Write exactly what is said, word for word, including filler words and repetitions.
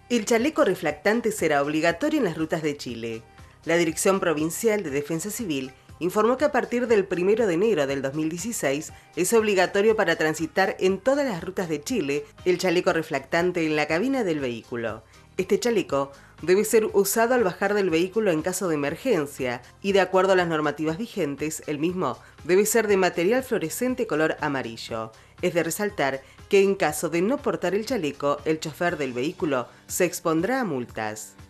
El chaleco reflectante será obligatorio en las rutas de Chile. La Dirección Provincial de Defensa Civil informó que a partir del primero de enero del dos mil dieciséis es obligatorio para transitar en todas las rutas de Chile el chaleco reflectante en la cabina del vehículo. Este chaleco debe ser usado al bajar del vehículo en caso de emergencia y, de acuerdo a las normativas vigentes, el mismo debe ser de material fluorescente color amarillo. Es de resaltar que en caso de no portar el chaleco, el chofer del vehículo se expondrá a multas.